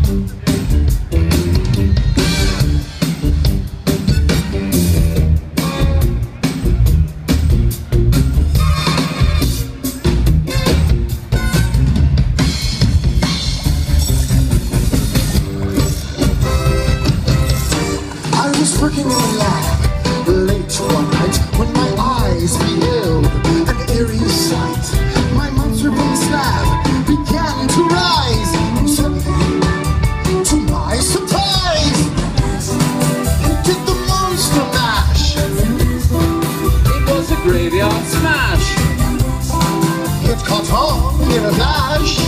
Working in the lab late one night when my eyes beheld an eerie sight. My monster from the slab began to rise. Suddenly, to my surprise, it did the monster mash. It was a graveyard smash. It caught on in a flash.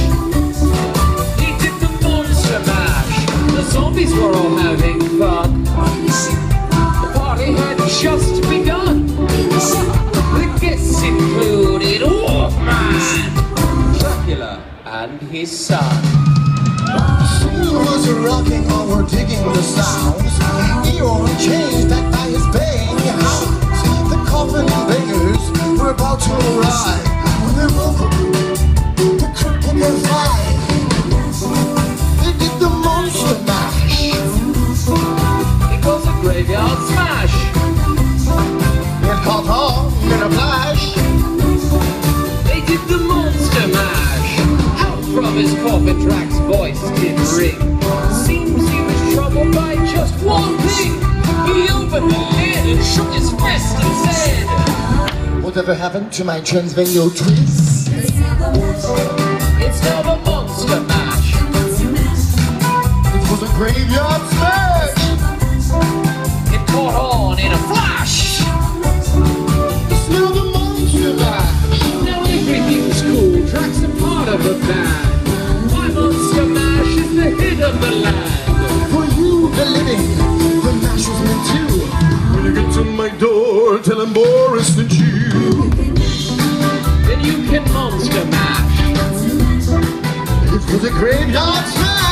He did the monster mash. The zombies were all having fun. The party had just begun. The guests included Wolfman, Dracula, and his son. He was rocking or digging the sounds. Eeyore changed that by his baying hounds. The coffin bangers were about to arrive when they woke up the cripple their five. They did the monster mash. It was a graveyard smash. It caught on in a flash. They did the monster mash. Out from his coffin, Drax's voice did ring. Seems he was troubled by just one thing. He opened the lid and shook his fist and said, "Whatever happened to my Transvenio twist?" it's now the monster mash. It was a graveyard smash. It caught on in a flash. It's now the monster mash. Now everything's cool. Drax a part of the band. My monster mash is the hit of the land. For you, the living, the mash was meant to. When you get to my door, tell him Boris sent you. Then you can monster mash. It was a graveyard smash.